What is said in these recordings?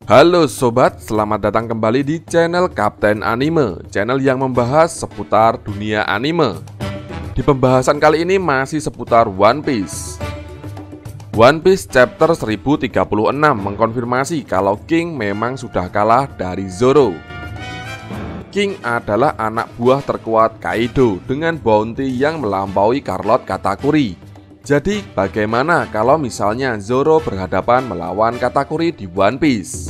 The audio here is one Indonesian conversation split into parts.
Halo sobat, selamat datang kembali di channel Kapten Anime, channel yang membahas seputar dunia anime. Di pembahasan kali ini masih seputar One Piece. One Piece chapter 1036 mengkonfirmasi kalau King memang sudah kalah dari Zoro. King adalah anak buah terkuat Kaido dengan bounty yang melampaui Carlot Katakuri. Jadi bagaimana kalau misalnya Zoro berhadapan melawan Katakuri di One Piece?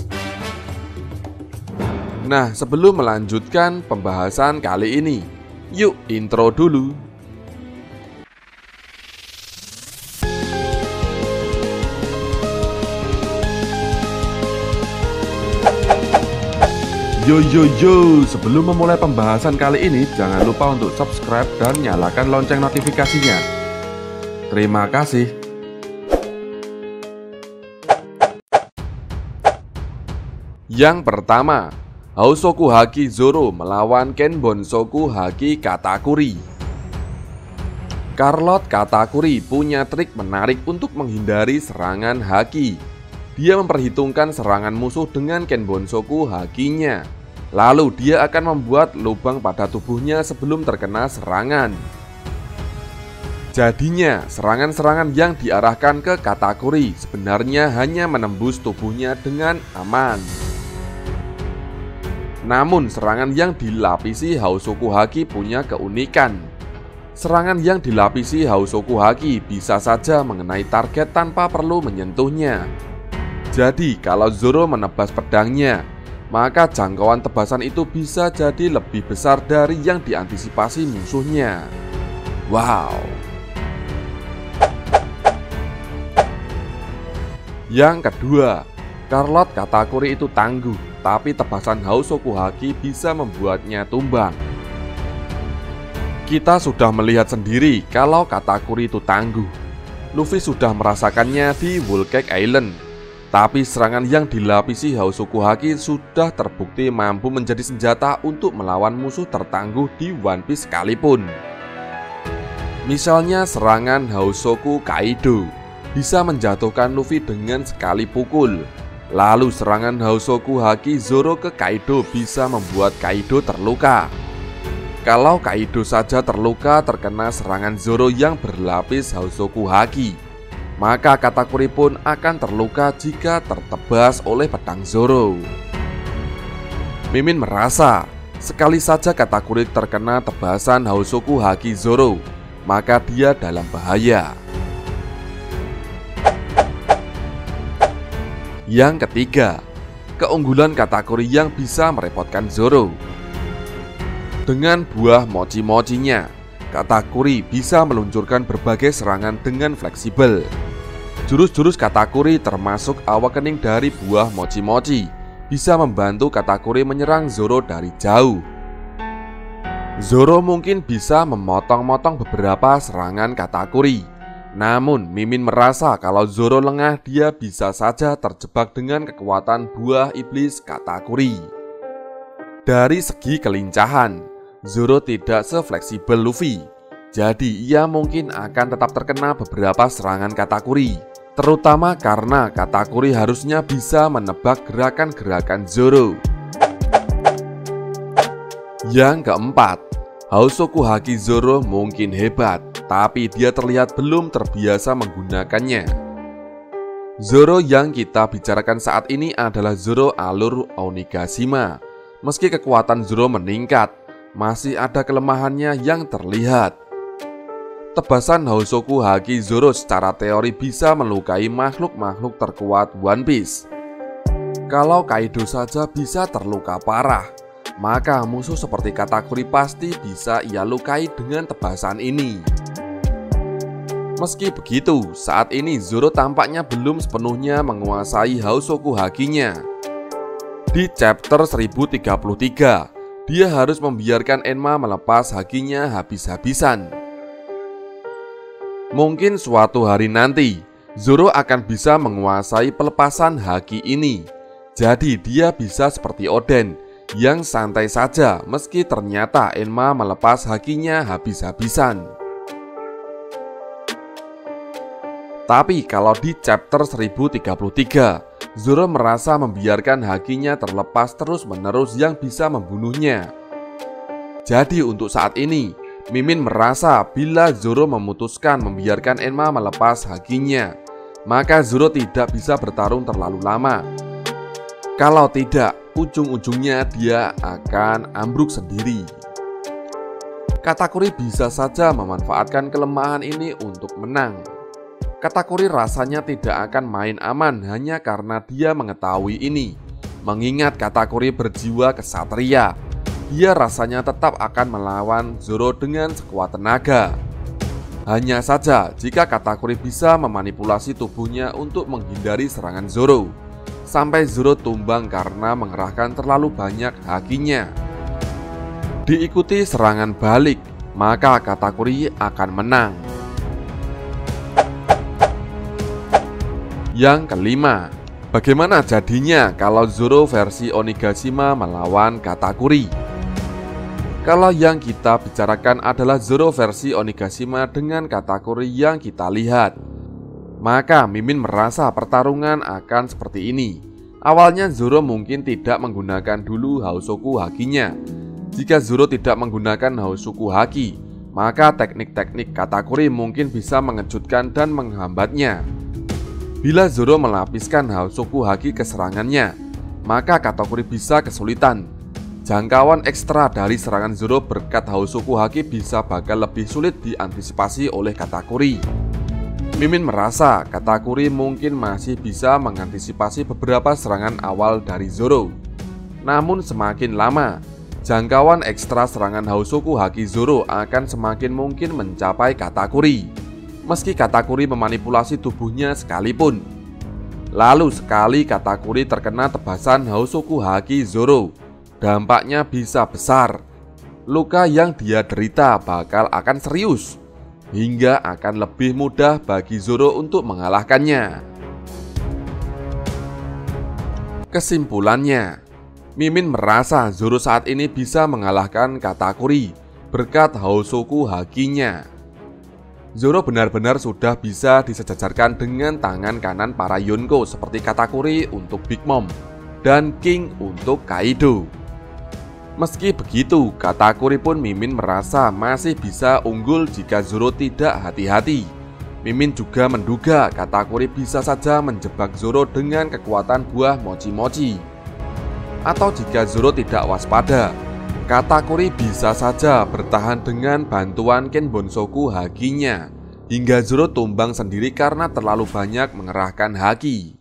Nah, sebelum melanjutkan pembahasan kali ini, yuk intro dulu. Yo, sebelum memulai pembahasan kali ini, jangan lupa untuk subscribe dan nyalakan lonceng notifikasinya. Terima kasih. Yang pertama, Housoku Haki Zoro melawan Kenbonsoku Haki Katakuri. Carlot Katakuri punya trik menarik untuk menghindari serangan Haki. Dia memperhitungkan serangan musuh dengan Kenbonsoku Hakinya. Lalu dia akan membuat lubang pada tubuhnya sebelum terkena serangan. Jadinya, serangan-serangan yang diarahkan ke Katakuri sebenarnya hanya menembus tubuhnya dengan aman. Namun, serangan yang dilapisi Housoku Haki punya keunikan. Serangan yang dilapisi Housoku Haki bisa saja mengenai target tanpa perlu menyentuhnya. Jadi, kalau Zoro menebas pedangnya, maka jangkauan tebasan itu bisa jadi lebih besar dari yang diantisipasi musuhnya. Wow! Yang kedua, Carlot Katakuri itu tangguh, tapi tebasan Housoku Haki bisa membuatnya tumbang. Kita sudah melihat sendiri kalau Katakuri itu tangguh. Luffy sudah merasakannya di Whole Cake Island. Tapi serangan yang dilapisi Housoku Haki sudah terbukti mampu menjadi senjata untuk melawan musuh tertangguh di One Piece sekalipun. Misalnya serangan Housoku Kaido bisa menjatuhkan Luffy dengan sekali pukul. Lalu serangan Housoku Haki Zoro ke Kaido bisa membuat Kaido terluka. Kalau Kaido saja terluka terkena serangan Zoro yang berlapis Housoku Haki, maka Katakuri pun akan terluka jika tertebas oleh pedang Zoro. Mimin merasa, sekali saja Katakuri terkena tebasan Housoku Haki Zoro, maka dia dalam bahaya. Yang ketiga, keunggulan Katakuri yang bisa merepotkan Zoro. Dengan buah mochi-mochinya, Katakuri bisa meluncurkan berbagai serangan dengan fleksibel. Jurus-jurus Katakuri termasuk awakening dari buah mochi-mochi bisa membantu Katakuri menyerang Zoro dari jauh. Zoro mungkin bisa memotong-motong beberapa serangan Katakuri. Namun, Mimin merasa kalau Zoro lengah, dia bisa saja terjebak dengan kekuatan buah iblis Katakuri. Dari segi kelincahan, Zoro tidak sefleksibel Luffy. Jadi, ia mungkin akan tetap terkena beberapa serangan Katakuri, terutama karena Katakuri harusnya bisa menebak gerakan-gerakan Zoro. Yang keempat, Housoku Haki Zoro mungkin hebat, tapi dia terlihat belum terbiasa menggunakannya. Zoro yang kita bicarakan saat ini adalah Zoro alur Onigashima. Meski kekuatan Zoro meningkat, masih ada kelemahannya yang terlihat. Tebasan Housoku Haki Zoro secara teori bisa melukai makhluk-makhluk terkuat One Piece. Kalau Kaido saja bisa terluka parah, maka musuh seperti Katakuri pasti bisa ia lukai dengan tebasan ini. Meski begitu, saat ini Zoro tampaknya belum sepenuhnya menguasai Housoku Hakinya. Di chapter 1033, dia harus membiarkan Enma melepas hakinya habis-habisan. Mungkin suatu hari nanti, Zoro akan bisa menguasai pelepasan haki ini. Jadi dia bisa seperti Oden, yang santai saja meski ternyata Enma melepas hakinya habis-habisan. Tapi kalau di chapter 1033, Zoro merasa membiarkan hakinya terlepas terus-menerus yang bisa membunuhnya. Jadi untuk saat ini, Mimin merasa bila Zoro memutuskan membiarkan Enma melepas hakinya, maka Zoro tidak bisa bertarung terlalu lama. Kalau tidak, ujung-ujungnya dia akan ambruk sendiri. Katakuri bisa saja memanfaatkan kelemahan ini untuk menang. Katakuri rasanya tidak akan main aman hanya karena dia mengetahui ini. Mengingat Katakuri berjiwa kesatria, dia rasanya tetap akan melawan Zoro dengan sekuat tenaga. Hanya saja jika Katakuri bisa memanipulasi tubuhnya untuk menghindari serangan Zoro, sampai Zoro tumbang karena mengerahkan terlalu banyak hakinya. Diikuti serangan balik, maka Katakuri akan menang. Yang kelima, bagaimana jadinya kalau Zoro versi Onigashima melawan Katakuri? Kalau yang kita bicarakan adalah Zoro versi Onigashima dengan Katakuri yang kita lihat, maka Mimin merasa pertarungan akan seperti ini. Awalnya Zoro mungkin tidak menggunakan dulu Hausoku hakinya. Jika Zoro tidak menggunakan Hausoku haki, maka teknik-teknik Katakuri mungkin bisa mengejutkan dan menghambatnya. Bila Zoro melapiskan Hausoku haki ke serangannya, maka Katakuri bisa kesulitan. Jangkauan ekstra dari serangan Zoro berkat Hausoku haki bisa bakal lebih sulit diantisipasi oleh Katakuri. Mimin merasa Katakuri mungkin masih bisa mengantisipasi beberapa serangan awal dari Zoro. Namun semakin lama, jangkauan ekstra serangan Hausoku haki Zoro akan semakin mungkin mencapai Katakuri, meski Katakuri memanipulasi tubuhnya sekalipun. Lalu sekali Katakuri terkena tebasan Hausoku haki Zoro, dampaknya bisa besar. Luka yang dia derita bakal akan serius, hingga akan lebih mudah bagi Zoro untuk mengalahkannya. Kesimpulannya, Mimin merasa Zoro saat ini bisa mengalahkan Katakuri berkat Hausoku hakinya. Zoro benar-benar sudah bisa disejajarkan dengan tangan kanan para Yonko seperti Katakuri untuk Big Mom dan King untuk Kaido. Meski begitu, Katakuri pun Mimin merasa masih bisa unggul jika Zoro tidak hati-hati. Mimin juga menduga Katakuri bisa saja menjebak Zoro dengan kekuatan buah mochi-mochi. Atau jika Zoro tidak waspada, Katakuri bisa saja bertahan dengan bantuan Kenbonsoku hakinya, hingga Zoro tumbang sendiri karena terlalu banyak mengerahkan haki.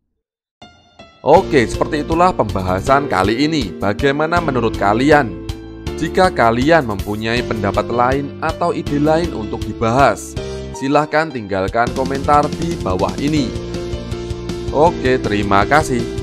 Oke, seperti itulah pembahasan kali ini. Bagaimana menurut kalian? Jika kalian mempunyai pendapat lain atau ide lain untuk dibahas, silahkan tinggalkan komentar di bawah ini. Oke, terima kasih.